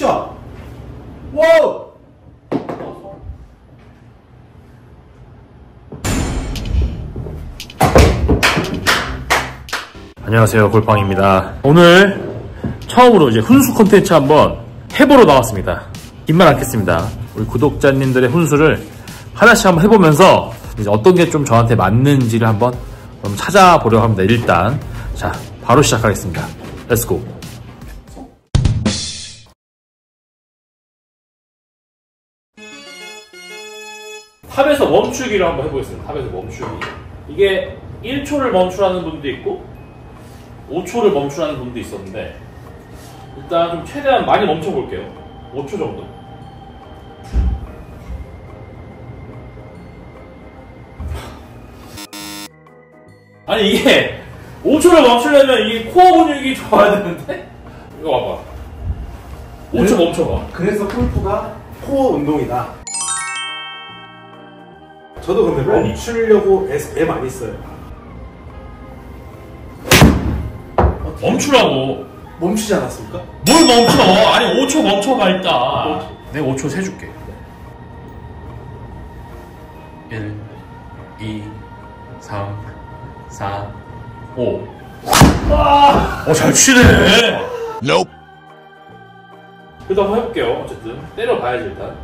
굿샷. 와우. 안녕하세요, 골팡입니다. 오늘 처음으로 이제 훈수 콘텐츠 한번 해보러 나왔습니다. 긴 말 않겠습니다. 우리 구독자님들의 훈수를 하나씩 한번 해보면서 이제 어떤 게 좀 저한테 맞는지를 한번 찾아보려고 합니다. 일단 자, 바로 시작하겠습니다. 렛츠고. 탑에서 멈추기를 한번 해보겠습니다. 탑에서 멈추기. 이게 1초를 멈추라는 분도 있고 5초를 멈추라는 분도 있었는데 일단 좀 최대한 많이 멈춰볼게요. 5초 정도. 아니 이게 5초를 멈추려면 이게 코어 근육이 좋아야 되는데 이거 봐봐. 5초 멈춰봐. 그래서 골프가 코어 운동이다. 저도 근데 멈추려고 애 많이 써요. 멈추라고. 멈추지 않았습니까? 뭘 멈춰? 아니 5초 멈춰봐 일단. 내가 5초 세줄게. 1 2 3 4 5. 잘 치네. Nope. 그래도 한번 해볼게요. 어쨌든 때려봐야지 일단.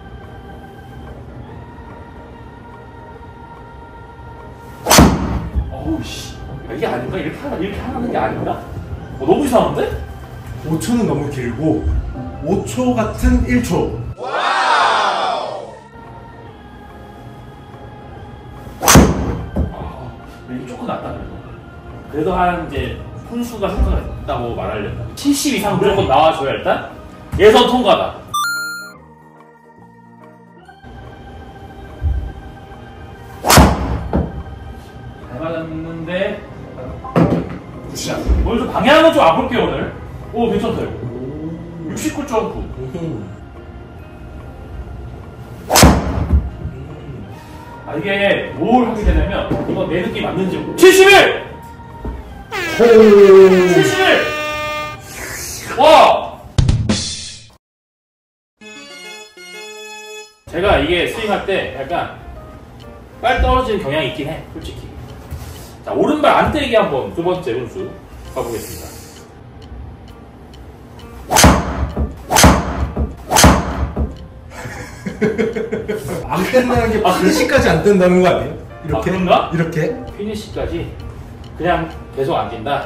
어우 씨. 이게 아닌가? 이렇게 하는 게 아닌가? 너무 이상한데? 5초는 너무 길고 5초 같은 1초. Wow. 이게 조금 낫다 그래도 한 이제 훈수가 효과가 있다고 말하려면 70 이상 무조건 나와줘야 일단 예선 통과다. 잘 맞았는데 굿샷. 오늘 좀 방향은 좀 아볼게요 오늘. 오 괜찮다 이거. 69.9. 이게 뭘 하게 되냐면 이거 내 느낌 맞는지 71! 71! 와! 제가 이게 스윙할 때 약간 빨리 떨어지는 경향이 있긴 해 솔직히. 자, 오른발 안 떼기 한번 두 번째 훈수 가보겠습니다. 안 뜬다는 게 피니시까지 안 뜬다는 거 아니에요? 이렇게? 그런가? 이렇게? 피니시까지 그냥 계속 안 뛴다.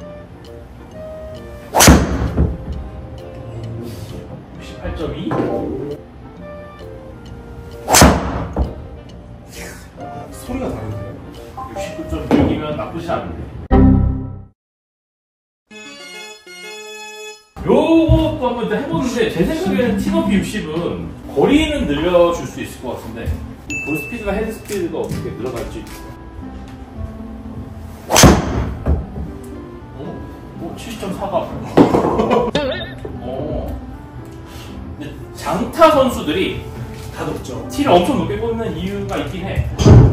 68.2. 소리가 다른데요? 69.6이면 나쁘지 않은데. 요것도 한번 일단 해보는데 제 생각에는 팀워크 60은 거리는 늘려줄 수 있을 것 같은데 볼 스피드나 헤드 스피드가 어떻게 늘어날지. 70.4가. 근데 장타 선수들이 다 높죠. 티를 엄청 높게 꽂는 이유가 있긴 해.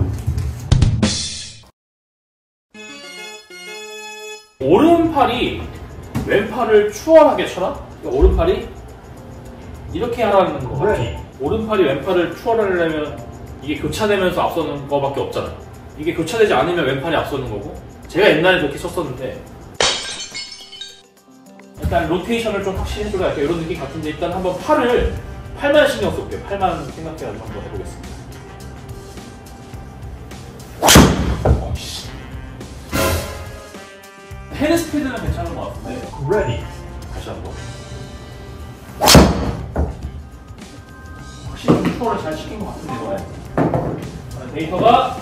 오른팔이 왼팔을 추월하게 쳐라? 그러니까 오른팔이 이렇게 하라는 거 같아. 오른팔이 왼팔을 추월하려면 이게 교차되면서 앞서는 거밖에 없잖아. 이게 교차되지 않으면 왼팔이 앞서는 거고. 제가 옛날에 그렇게 쳤었는데 일단 로테이션을 좀 확실히 해줘야 약간 이런 느낌 같은데 일단 한번 팔만 신경 쓸게요. 팔만 생각해가지고 한번 해보겠습니다. 헤드 스피드는 괜찮은 것 같은데. Ready. 다시 한번. 확실히 컨트롤을 잘 시킨 것 같은데 이번에. 데이터가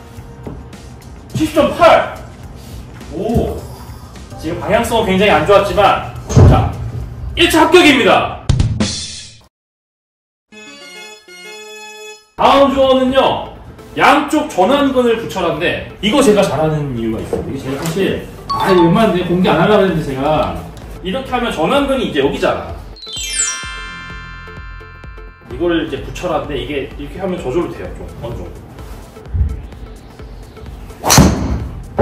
70.8. 오. 지금 방향성은 굉장히 안 좋았지만 자 1차 합격입니다. 다음 조언은요 양쪽 전완근을 붙여라인데 이거 제가 잘하는 이유가 있어요. 이게 제가 사실 웬만한데 공개 안 하려고 했는데 제가 이렇게 하면 전완근이 이제 여기잖아. 이거를 이제 붙여라인데 이게 이렇게 하면 저절로 돼요. 좀 어느 정도.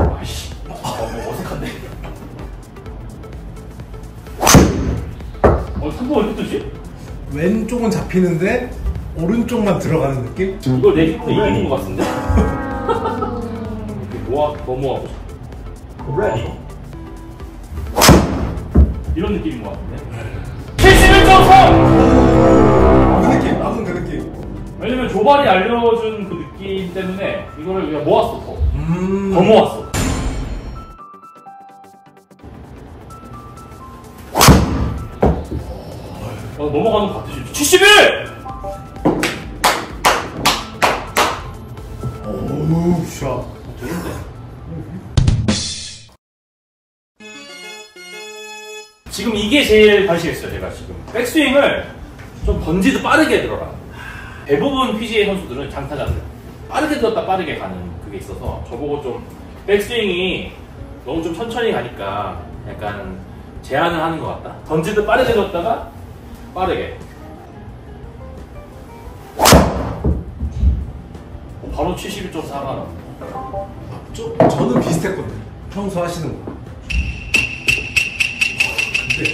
아이씨 어색한데. 상도가 이렇게 뜨지? 왼쪽은 잡히는데 오른쪽만 들어가는 느낌? 이걸 내 힘으로 이기는 것 같은데? 넘어가고 레디 이런 느낌인 것 같은데? 71.3! 그 느낌, 나도 그 느낌. 왜냐면 조발이 알려준 그 느낌 때문에 이거를 그냥 모았어. 더 모았어. 넘어가는 것 같아. 71! 오우 샷. 되는데. 지금 이게 제일 관심 있어요. 제가 지금 백스윙을 좀 던지도 빠르게 들어라. 대부분 PGA 선수들은 장타자들 빠르게 들었다 빠르게 가는 그게 있어서 저보고 좀 백스윙이 너무 좀 천천히 가니까 약간 제한을 하는 것 같다. 던지도 빠르게 들었다가 빠르게. 바로 71.4가 나옵니다. 저는 비슷했거든요. 평소 하시는 거. 근데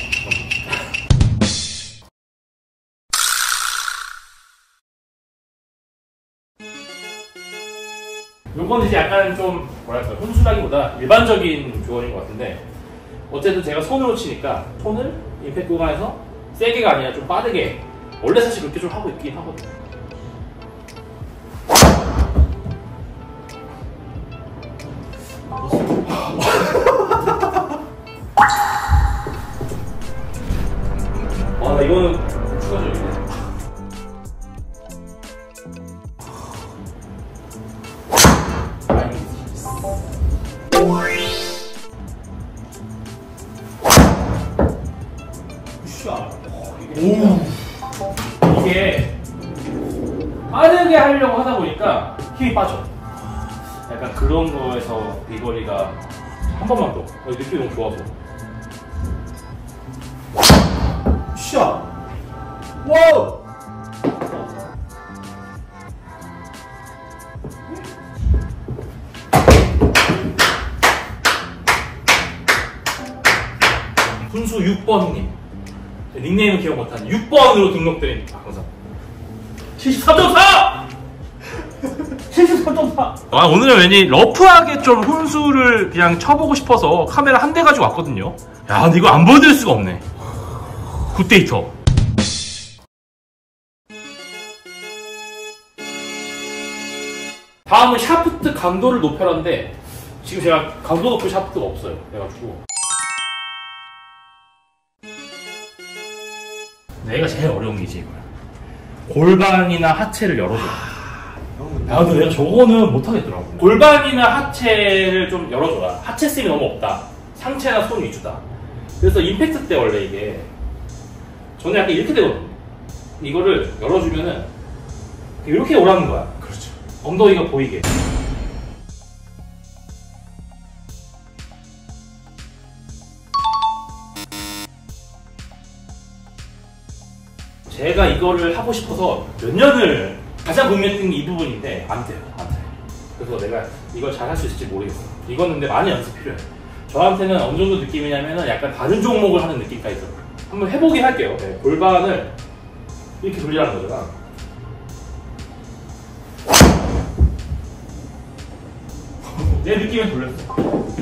요건 이제 약간 좀 뭐랄까 훈수라기보다 일반적인 조언인 것 같은데 어쨌든 제가 손으로 치니까 손을 임팩트 구간에서 세게가 아니라 좀 빠르게 원래 사실 그렇게 좀 하고 있긴 하거든요. 와, 나 이거는 추가적이네. 이게 빠르게 하려고 하다 보니까 힘이 빠져. 약간 그런 거에서 비거리가 한 번만 더. 느낌이 너무 좋아서. 샷. 와우. 훈수 6번님. 닉네임은 기억 못하는 6번으로 등록드린 박광석. 73.4! 73.4! 아, 오늘은 왠지 러프하게 좀 훈수를 그냥 쳐보고 싶어서 카메라 한 대 가지고 왔거든요. 야, 근데 이거 안 보여드릴 수가 없네. 굿데이터. 다음은 샤프트 강도를 높여라는데 지금 제가 강도 높은 샤프트가 없어요. 그래가지고 내가 제일 어려운 게 이제 이거야. 골반이나 하체를 열어줘. 야, 근데 내가 저거는 못하겠더라고. 골반이나 하체를 좀 열어줘라. 하체 쌤이 너무 없다. 상체나 손 위주다. 그래서 임팩트 때 원래 이게 저는 약간 이렇게 되거든요. 이거를 열어주면은 이렇게 오라는 거야. 그렇죠. 엉덩이가 보이게. 제가 이거를 하고 싶어서 몇 년을 가장 고민했던 게 이 부분인데 안 돼요. 그래서 내가 이걸 잘 할 수 있을지 모르겠어. 이거는 근데 많이 연습 필요해. 저한테는 어느 정도 느낌이냐면 약간 다른 종목을 하는 느낌까지 들어요. 한번 해보긴 할게요. 네, 골반을 이렇게 돌리라는 거잖아. 내 느낌에 돌렸어.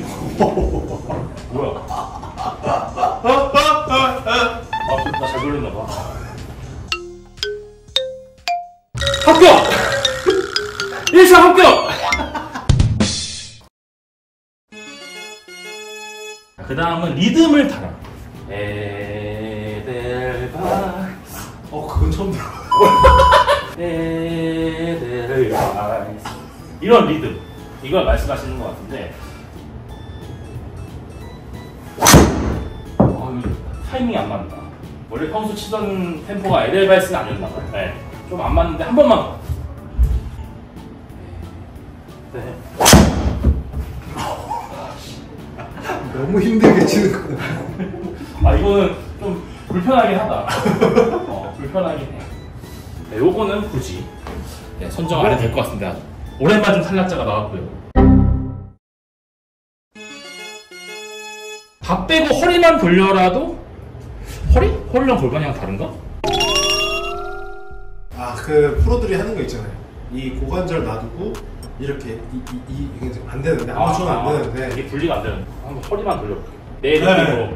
뭐야? 나 잘 돌렸나봐. 합격! 1차 합격! 그 다음은 리듬을 타라. 에델바이스. 그건 처음 들어. 에델바이스. 이런 리듬. 이걸 말씀하시는 것 같은데. 이거 타이밍이 안 맞는다. 원래 평소 치던 템포가 에델바이스는 아니었나봐요. 네. 좀 안 맞는데 한 번만 더. 네. 너무 힘들게 치는 거야. 아, 이거는 좀 불편하긴 하다. 불편하긴 해. 네, 요거는 굳이 선정 안 해도 될 것 같습니다. 오랜만에 좀 탈락자가 나왔고요. 다 빼고 허리만 돌려라도 허리? 허리랑 골반이랑 다른가? 아, 그 프로들이 하는 거 있잖아요. 이 고관절 놔두고 이렇게 이게 안 되는데 아마추어는 안 되는데 이게 분리가 안 되는데 한번 허리만 돌려볼게요. 내 느낌으로.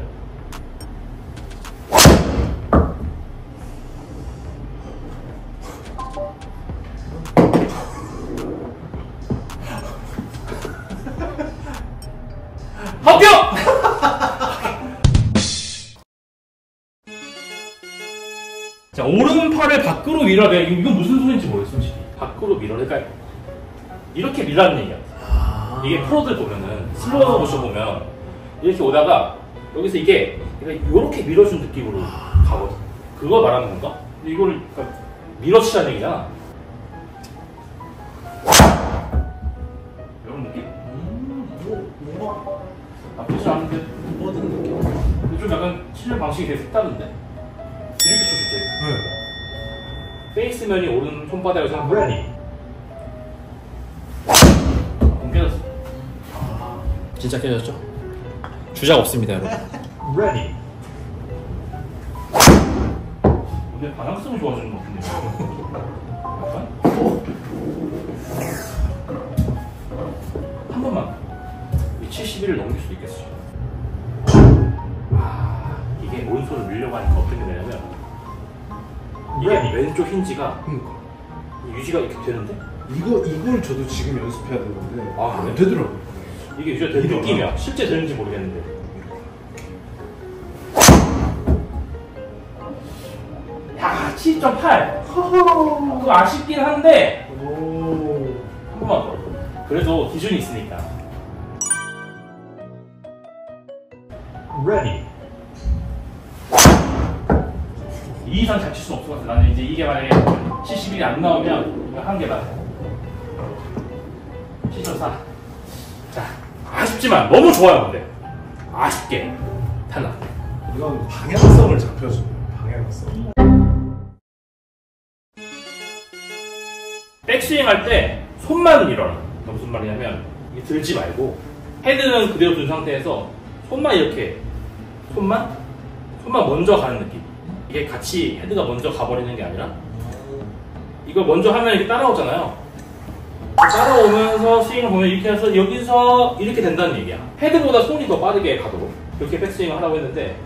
합격! 자, 오른팔을 밖으로 밀어야 돼. 이건 무슨 소리인지 모르겠어, 솔직히. 밖으로 밀어. 그러니까 이렇게 밀라는 얘기야. 이게 프로들 보면은 슬로우 모션 보면 이렇게 오다가 여기서 이게 이렇게 밀어준 느낌으로 가거든. 그거 말하는 건가? 근데 이거를 그러니까 밀어치자는 얘기잖아. 이런 느낌? 뭔가 나쁘지 않은데 뻗은 느낌. 근데 좀 약간 치는 방식이 되게 색다른데? 이렇게 쳐줄게. 네. 페이스면이 오른 손바닥을 생각하니 깨졌어. 진짜 깨졌죠? 주작 없습니다, 여러분. Ready. 근데 방향성이 좋아지는 것 같은데. 약간? 한 번만. 이 71을 넘길 수도 있겠어. 이게 오른손을 밀려고 하니까 어떻게 되냐면 이게 왼쪽 힌지가 그러니까 유지가 이렇게 되는데 이걸 저도 지금 연습해야 되는데 아, 안 그래? 되더라고요. 이게 유지가 되는 느낌이야. 실제 되는지 모르겠는데. 야, 7.8. 그거 아쉽긴 한데 오. 한 번만 더. 그래도 기준이 있으니까. Ready. 이 이상 잘 칠 수 없을 것 같아. 나는 이제 이게 만약에 71이 안 나오면 이거 한 개다. 7.4. 자, 아쉽지만 너무 좋아요, 근데. 아쉽게 탈락. 이건 방향성을 잡혀주는 방향성. 백스윙 할 때 손만 밀어라. 그러니까 무슨 말이냐면 이게 들지 말고 헤드는 그대로 둔 상태에서 손만 이렇게 손만 먼저 가는 느낌. 이게 같이 헤드가 먼저 가버리는 게 아니라 이걸 먼저 하면 이렇게 따라오잖아요. 따라오면서 스윙을 보면 이렇게 해서 여기서 이렇게 된다는 얘기야. 헤드보다 손이 더 빠르게 가도록 그렇게 백스윙을 하라고 했는데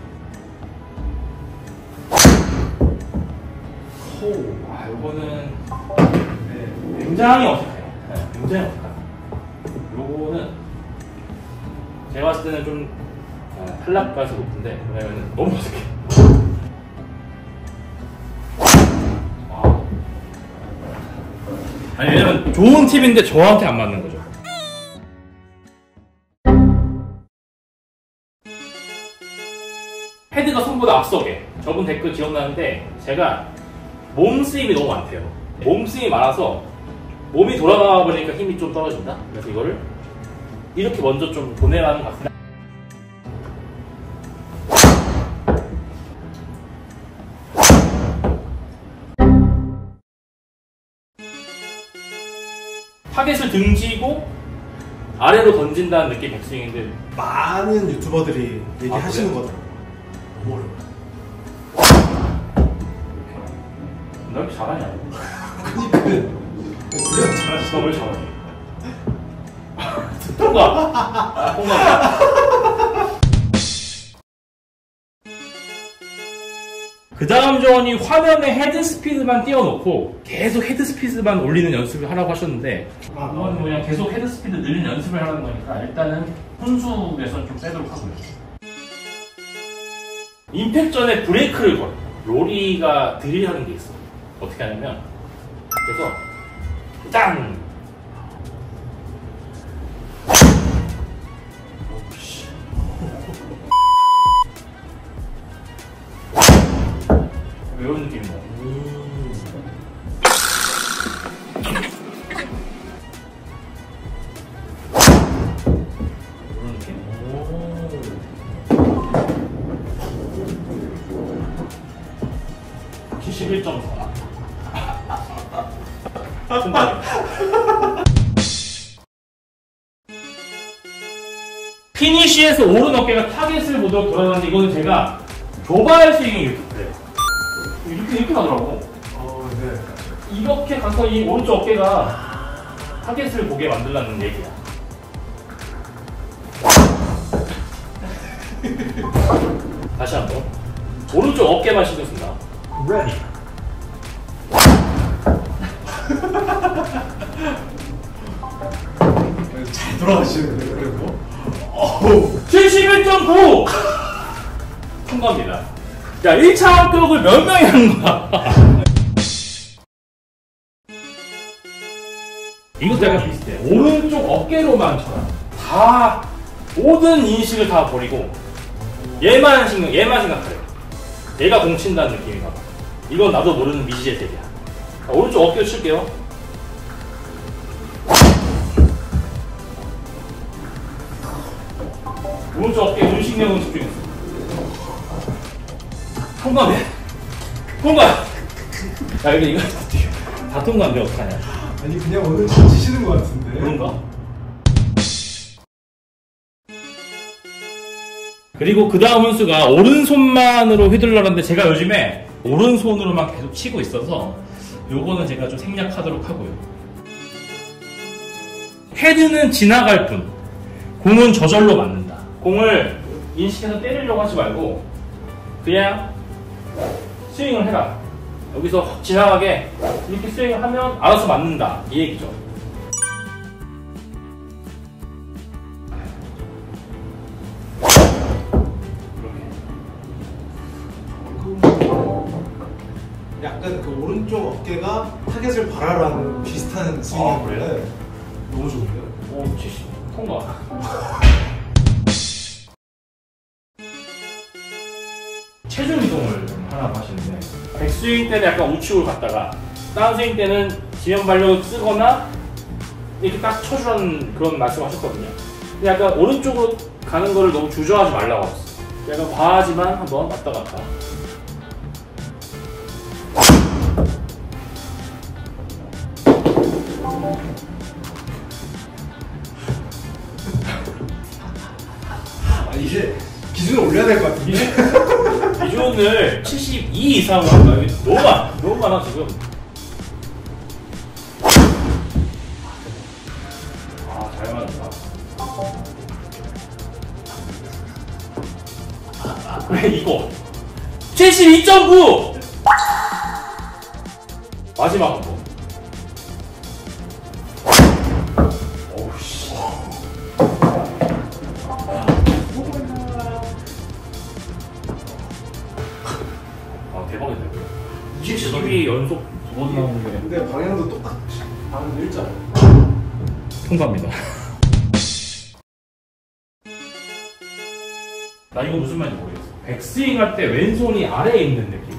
이거는 굉장히 어색해요. 네, 굉장히 어색해요. 요거는 제가 봤을 때는 좀 탈락 가능성이 높은데 왜냐면 너무 어색해. 아니 왜냐면 좋은 팁인데 저한테 안 맞는 거죠. 헤드가 손보다 앞서게. 저분 댓글 기억나는데 제가 몸 스윙이 너무 많대요. 몸 스윙이 많아서 몸이 돌아가 버리니까 힘이 좀 떨어진다. 그래서 이거를 이렇게 먼저 좀 보내라는 것 같습니다. 타겟을 등지고 아래로 던진다는 느낌 백스윙인데 많은 유튜버들이 얘기하시는 거더라고요. 너무 어려워요. 나 왜 이렇게 잘하냐? 그냥 잘하시죠. 너 왜 잘하냐? 통과! 통과! 그 다음 조언이 화면에 헤드 스피드만 띄워놓고 계속 헤드 스피드만 올리는 연습을 하라고 하셨는데 이건 그냥 계속 헤드 스피드 늘리는 연습을 하라는 거니까 일단은 훈수에서 좀 빼도록 하고요. 임팩 전에 브레이크를 걸어. 로리가 드릴하는 게 있어. 어떻게 하냐면 그래서 짠! 이런 느낌입니다. 71.4. 피니쉬에서 오른 어깨가 타겟을 보도록 돌아가는데 이거는 제가 교발 스윙이 이렇게 그래. 이렇게 가더라고. 네. 이렇게 가서 이 오른쪽 어깨가 타겟을 보게 만들라는 얘기야. 다시 한번. 오른쪽 어깨만 신경 쓴다. Ready. 잘 돌아가시는데 그래도. 71.9! 통과입니다. 자, 1차 합격을 몇 명이 한 거야? 이것도 약간 비슷해. 오른쪽 어깨로만 쳐라. 다, 모든 인식을 다 버리고, 얘만 생각하래. 얘가 공 친다는 느낌인가 봐. 이건 나도 모르는 미지의 세계야. 자, 오른쪽 어깨로 칠게요. 오른쪽 어깨 운신경을 집중했어. 통과네. 통과! 야, 근데 이거 다 통과인데 어떡하냐. 아니 그냥 오늘 잘 치시는 것 같은데. 그런가? 그리고 그 다음 훈수가 오른손만으로 휘둘러라는데 제가 요즘에 오른손으로만 계속 치고 있어서 요거는 제가 좀 생략하도록 하고요. 헤드는 지나갈 뿐, 공은 저절로 맞는다. 공을 인식해서 때리려고 하지 말고 그냥 스윙을 해라. 여기서 지나가게 이렇게 스윙을 하면 알아서 맞는다, 이 얘기죠. 약간 그 오른쪽 어깨가 타겟을 바라라는 비슷한 스윙인 그래요? 건데 너무 좋은데요? 오, 70. 통과. 체중 이동을 하라고 하시는데, 백스윙 때는 약간 우측으로 갔다가 다운스윙 때는 지면 발력을 쓰거나 이렇게 딱 쳐주라는 그런 말씀을 하셨거든요. 근데 약간 오른쪽으로 가는 거를 너무 주저하지 말라고 하셨어요. 약간 과하지만 한번 왔다 갔다. 아 이제 기준을 올려야 될 것 같은데? 기준을 72 이상으로 할까요? 너무 많아 지금. 아, 잘 맞았다. 그래, 이거 72.9! 마지막 한 번. 어우씨. 아, 대박이다. 12 연속 두 번 나오는 게 근데 방향도 똑같이 방향도 일자로. 통과입니다. 나 이거 무슨 말인지 모르겠어. 백스윙 할 때 왼손이 아래에 있는 느낌.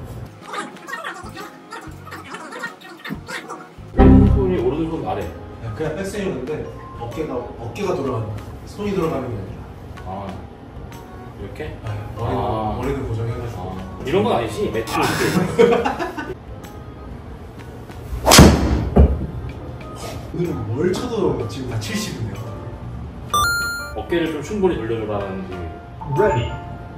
왼손이 오른손 아래. 그냥 백스윙인데 어깨가 돌아가는 거야. 손이 돌아가는 게 아니라. 아, 이렇게? 머리는 고정해가지고. 이런 건 아니지. 매트 이렇게. 오늘은 뭘 쳐도 지금 다 70이네요. 어깨를 좀 충분히 돌려줘라는 게. Ready.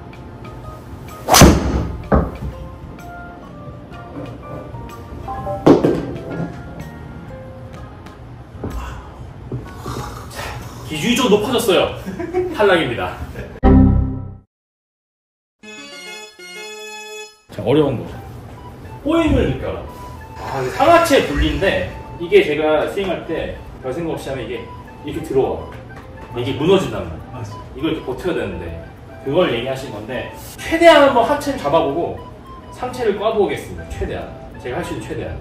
기준이 좀 높아졌어요. 탈락입니다. 자, 어려운 거죠. 꼬임을 느껴라. 상하체 분리인데 이게 제가 스윙할 때 별 생각 없이 하면 이게 이렇게 들어와. 이게 무너진단 말이야. 맞아. 이걸 이렇게 버텨야 되는데 그걸 얘기하신 건데, 최대한 한번 하체를 잡아보고 상체를 꽈보겠습니다. 최대한 제가 할 수 있는 최대한.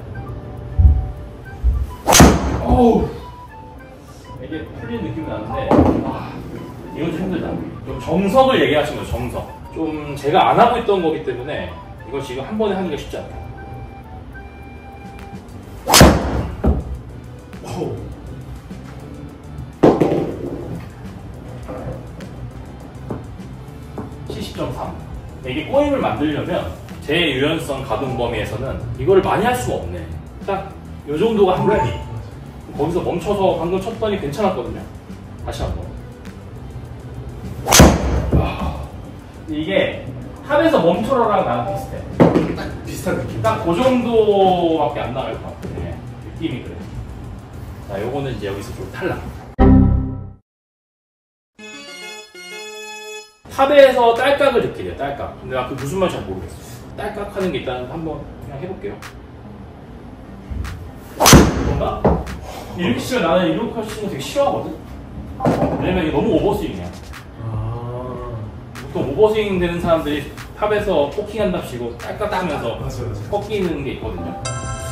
어우, 이게 풀린 느낌이 나는데 이건 좀 힘들다. 좀 정석을 얘기하신 거죠. 정석. 좀 제가 안 하고 있던 거기 때문에 이걸 지금 한 번에 하기가 쉽지 않다. 오. 이게 꼬임을 만들려면 제 유연성 가동 범위에서는 이거를 많이 할 수가 없네. 딱 요 정도가 한 거지. 거기서 멈춰서 방금 쳤더니 괜찮았거든요. 다시 한번. 이게 탑에서 멈춰라랑 나랑 비슷해. 딱 비슷한 느낌. 딱 그 정도밖에 안 나갈 것 같아. 네. 느낌이 그래. 자, 요거는 이제 여기서 좀 탈락. 탑에서 딸깍을 느끼래요, 딸깍. 근데 나 그 무슨 말인지 잘 모르겠어. 딸깍 하는 게 일단 한번 그냥 해볼게요. 뭔가? 이렇게 치면 나는 이렇게 치는 거 되게 싫어하거든? 왜냐면 이게 너무 오버스윙이야. 보통 오버스윙 되는 사람들이 탑에서 포킹한답시고 딸깍 하면서 맞아. 꺾이는 게 있거든요.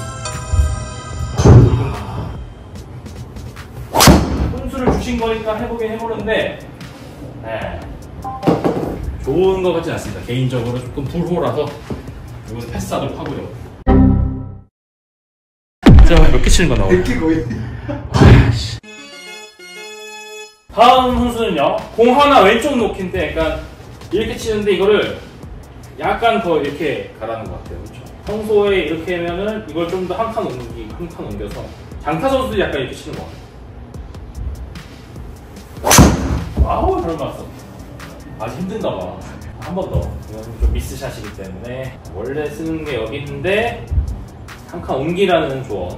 혼수를 주신 거니까 해보긴 해보는데, 네. 좋은 것 같진 않습니다. 개인적으로 조금 불호라서 이건 패스하도록 하고요. 자, 몇 개 치는 거 나와요? 100개 거의. 다음 선수는요, 공 하나 왼쪽 놓기인데, 그러니까 이렇게 치는데 이거를 약간 더 이렇게 가라는 것 같아요. 그렇죠? 평소에 이렇게 하면은 이걸 좀 더 한 칸 옮겨서 장타 선수들이 약간 이렇게 치는 것 같아요. 와우, 잘 맞았어. 아직 힘든가 봐. 한 번 더. 이건 좀 미스샷이기 때문에 원래 쓰는 게 여기 있는데 한 칸 옮기라는 조언.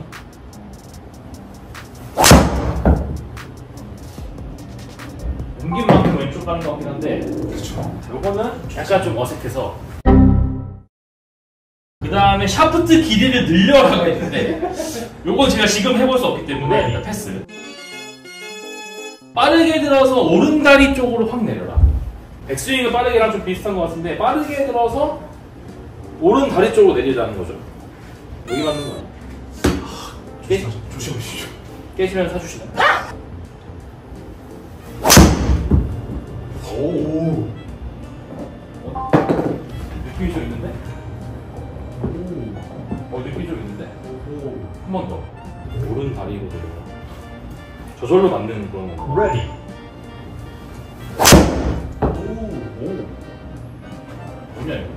옮긴 만큼 왼쪽 가는 것 같긴 한데, 그렇죠. 요거는 약간 좀 어색해서. 그 다음에 샤프트 길이를 늘려라가 있는데, 요건 제가 지금 해볼 수 없기 때문에 일단 패스. 빠르게 들어서 오른다리 쪽으로 확 내려라. 백스윙은 빠르게랑 좀 비슷한 것 같은데, 빠르게 들어서 오른다리 쪽으로 내리라는 거죠. 여기 맞는 거예요. 조심하시죠. 깨시면 사주시나? 오. 느낌이 좀 있는데? 느낌이 좀 있는데? 한 번 더. 오른 다리로 내려. 저절로 만드는 그런 거. Ready. 뭐냐, 이거?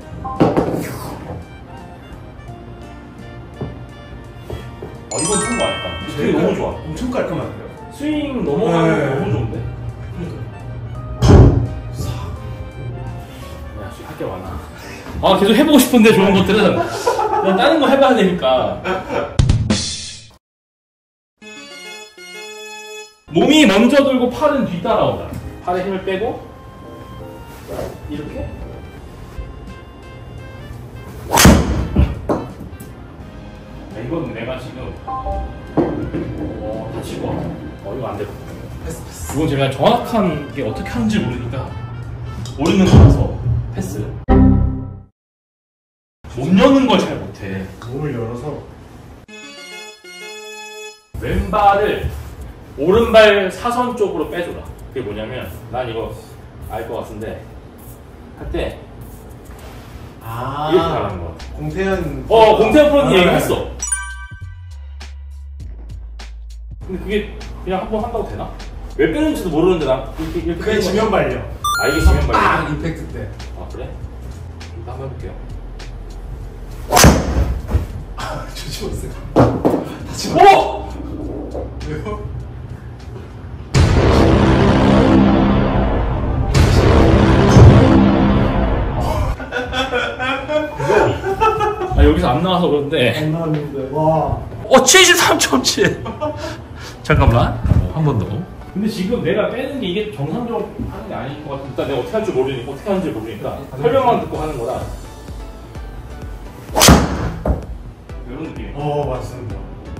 이건 좋은 거 아닐까? 되게 너무 좋아. 엄청 깔끔한데요. 스윙 넘어가는 네. 거 너무 좋은데? 그러니까. 야, 지금 할 게 많아. 계속 해보고 싶은데 좋은 것들은 그냥 다른 거 해봐야 되니까. 몸이 먼저 들고 팔은 뒤 따라온다. 팔에 힘을 빼고 이렇게. 이건 내가 지금 다칠 것 같아. 이거 안 되거든. 이건 제가 정확한 게 어떻게 하는지 모르니까 모르는 거라서 패스. 못 여는 걸 잘 못해. 몸을 열어서 왼발을 오른발 사선 쪽으로 빼줘라. 그게 뭐냐면, 난 이거 알 것 같은데 할 때 이렇게 가라는 거야. 공태현. 공태현 프로님 얘기했어. 근데 그게 그냥 한번 한다고 되나? 왜 빼는지도 모르는데 나 이렇게 그게 지면 발려. 이게 지면 발려. 딱 임팩트 때. 그래? 일단 한번 해볼게요. 조심하세요. 오! 왜요? 여기서 안 나와서 그런데. 안 나왔는데. 와. 73.7. 잠깐만. 한 번 더. 근데 지금 내가 빼는 게 이게 정상적으로 하는 게 아닌 것 같은데, 일단 내가 어떻게 할지 모르니까, 어떻게 하는지 모르니까 설명만 듣고 하는 거라. 이런 느낌. 맞습니다.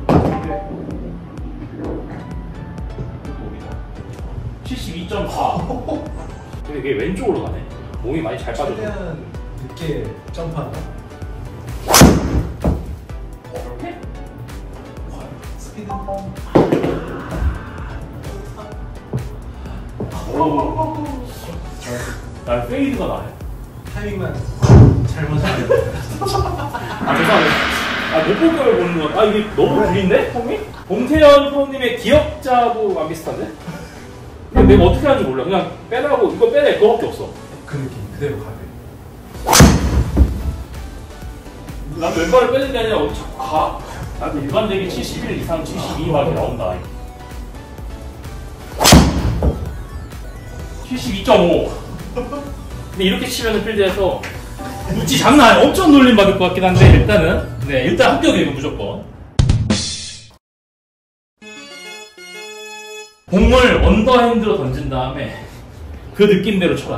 72.4. 근데 이게 왼쪽으로 가네. 몸이 많이 잘 빠져. 최대한 늦게 점프한다. 이렇게? 스피드. 난 페이드가 나네. 타이밍만 잘 맞아야 돼. 죄송합니다. 못 볼 걸 보는 거. 이게 너무 구린데? 폼이? 봉태현 프로님의 기억자도 안 비슷한데? 근데 내가 어떻게 하는지 몰라. 그냥 빼라고, 이거 빼래. 그거밖에 없어. 그 느낌 그대로 가야 돼. 난 왼발을 빼는 게 아니라 어디 자꾸 가. 나도 일반적인 71 이상 72막이 나온다. 72.5. 근데 이렇게 치면은 필드에서 우찌 장난 아니야. 엄청 놀림 받을 것 같긴 한데 일단은 일단 합격이에요 무조건. 공을 언더핸드로 던진 다음에 그 느낌대로 쳐라.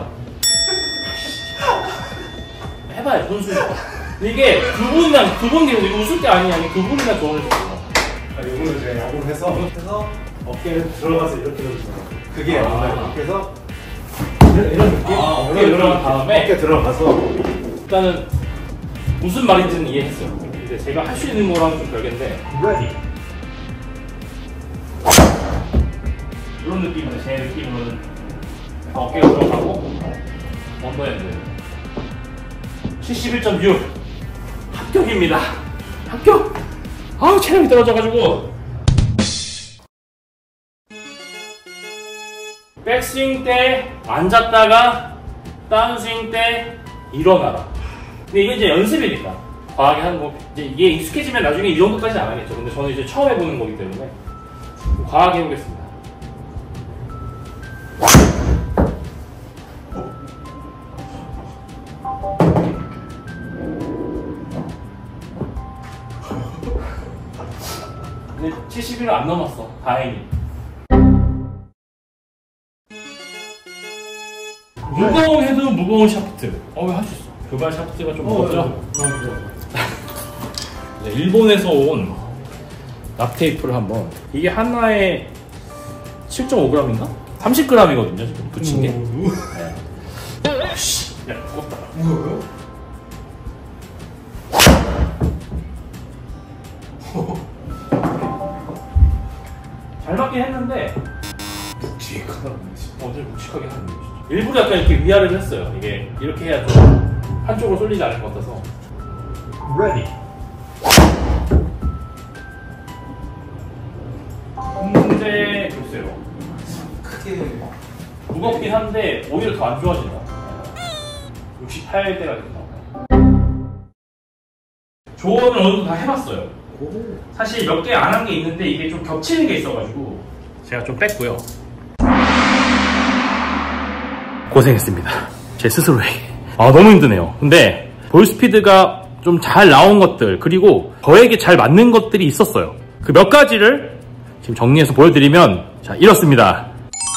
해봐요 훈수. 이게 두 분 계속 이거 웃을 게 아니야. 두 분이나 조언을 줘. 이거를 제가 야구를 해서 어깨를 들어가서 이렇게 해주세요. 그게 이렇게 해서 이런 느낌? 어깨 들어간 다음에 어깨 들어가서 일단은 무슨 말인지는 이해했어요. 근데 제가 할 수 있는 거랑 좀 별개인데 이런 느낌인데 제 느낌으로는 어깨가 들어가고 언더핸드 71.6 합격입니다. 합격! 아우 체력이 떨어져가지고 백스윙 때 앉았다가 다운스윙 때 일어나라. 근데 이게 이제 연습이니까 과하게 하는 거 이제 이게 익숙해지면 나중에 이 정도까지는 안 하겠죠. 근데 저는 이제 처음 해보는 거기 때문에 과하게 해보겠습니다. 근데 71을 안 넘었어. 다행히. 무거운 무거운 샤프트. 왜 할 수 있어. 그발 샤프트가 좀 무겁죠? 네, 일본에서 온 납테이프를 한번. 이게 하나에 7.5g인가? 30g이거든요 지금 붙인 게. 아씨, 야 무겁다. 뭐예요? 잘 맞긴 했는데 묵직하다. 어제 묵직하게 하는 거지. 일부러 약간 이렇게 위아래를 했어요. 이게 이렇게 해야 좀 한쪽으로 쏠리지 않을 것 같아서. Ready. 근데 글쎄요. 크게 무겁긴 한데 오히려 더 안 좋아진다. 68대가 됐다. 조언을 어느 정도 다 해봤어요. 사실 몇 개 안 한 게 있는데 이게 좀 겹치는 게 있어가지고 제가 좀 뺐고요. 고생했습니다. 제 스스로에게. 너무 힘드네요. 근데 볼 스피드가 좀 잘 나온 것들 그리고 저에게 잘 맞는 것들이 있었어요. 그 몇 가지를 지금 정리해서 보여드리면 자 이렇습니다.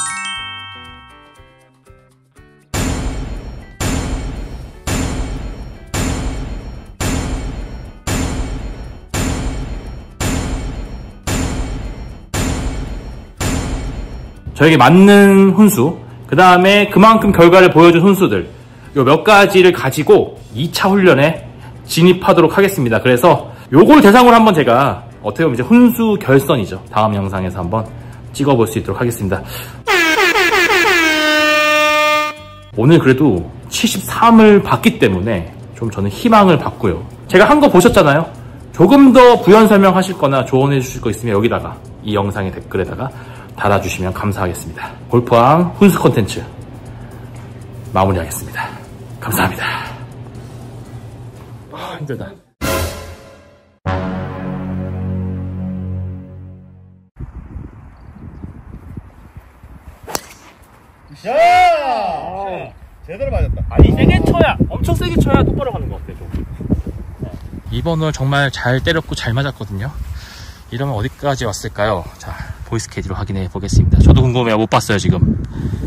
저에게 맞는 훈수, 그 다음에 그만큼 결과를 보여준 훈수들, 요 몇 가지를 가지고 2차 훈련에 진입하도록 하겠습니다. 그래서 요걸 대상으로 한번 제가 어떻게 보면 이제 훈수 결선이죠. 다음 영상에서 한번 찍어볼 수 있도록 하겠습니다. 오늘 그래도 73을 봤기 때문에 좀 저는 희망을 받고요. 제가 한 거 보셨잖아요. 조금 더 부연 설명하실 거나 조언해 주실 거 있으면 여기다가 이 영상의 댓글에다가 달아주시면 감사하겠습니다. 골프왕 훈수 콘텐츠 마무리하겠습니다. 감사합니다. 힘들다. 야! 제대로 맞았다. 아니 세게 쳐야 엄청 세게 쳐야 똑바로 가는 것 같아 좀. 2번을 정말 잘 때렸고 잘 맞았거든요. 이러면 어디까지 왔을까요? 자 보이스 캐디로 확인해 보겠습니다. 저도 궁금해요. 못 봤어요 지금.